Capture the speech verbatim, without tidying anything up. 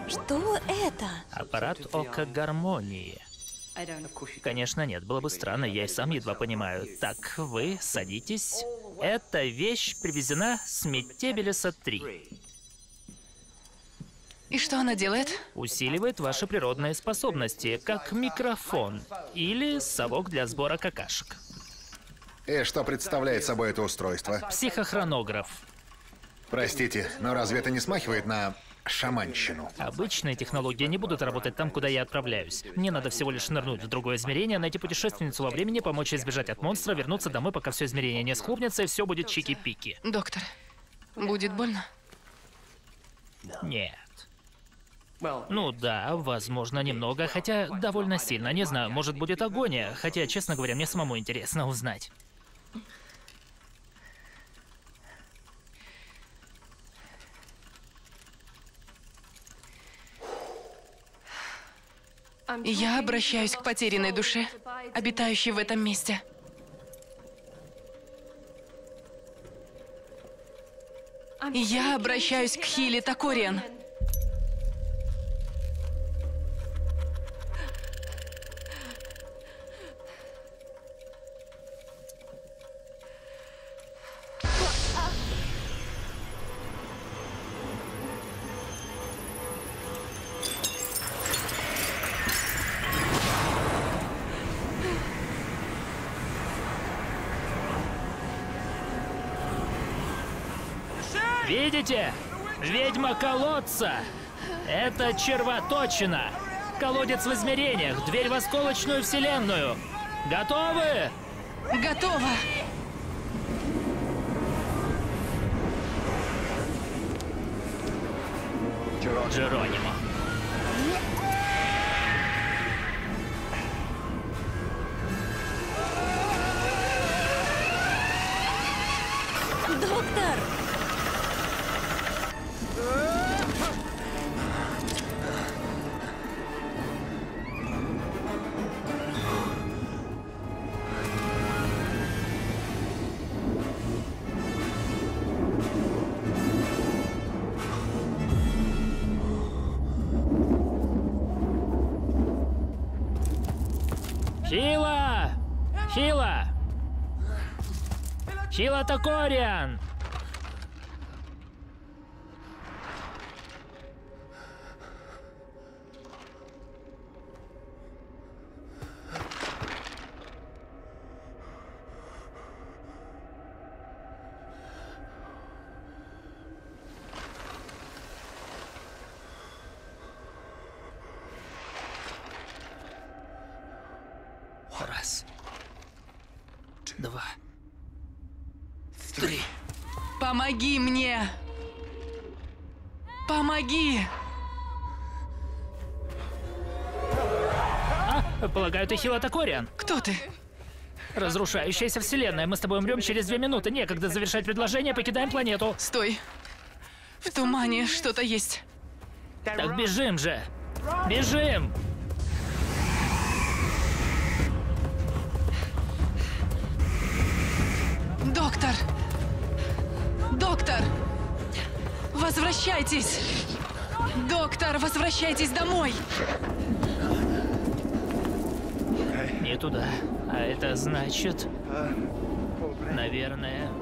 Что это? Аппарат ока гармонии. Конечно, нет, было бы странно, я и сам едва понимаю. Так, вы садитесь. Эта вещь привезена с Метебелеса три. И что она делает? Усиливает ваши природные способности, как микрофон или совок для сбора какашек. И что представляет собой это устройство? Психохронограф. Простите, но разве это не смахивает на шаманщину? Обычные технологии не будут работать там, куда я отправляюсь. Мне надо всего лишь нырнуть в другое измерение, найти путешественницу во времени, помочь ей избежать от монстра, вернуться домой, пока все измерение не схлопнется, и все будет чики-пики. Доктор, будет больно? Нет. Ну да, возможно, немного, хотя довольно сильно. Не знаю, может, будет агония, хотя, честно говоря, мне самому интересно узнать. Я обращаюсь к потерянной душе, обитающей в этом месте. Я обращаюсь к Хиле Такориан. Видите? Ведьма колодца! Это червоточина! Колодец в измерениях, дверь в осколочную вселенную! Готовы? Готово! Джеронимо. Доктор! Хила! Хила! Хила Такориан! Раз. Два. Три. Помоги мне! Помоги! А, полагаю, ты Хила Такориан. Кто ты? Разрушающаяся вселенная. Мы с тобой умрем через две минуты. Некогда завершать предложение, покидаем планету. Стой. В тумане что-то есть. Так бежим же. Бежим! Доктор! Доктор! Возвращайтесь! Доктор, возвращайтесь домой! Не туда. А это значит... Наверное...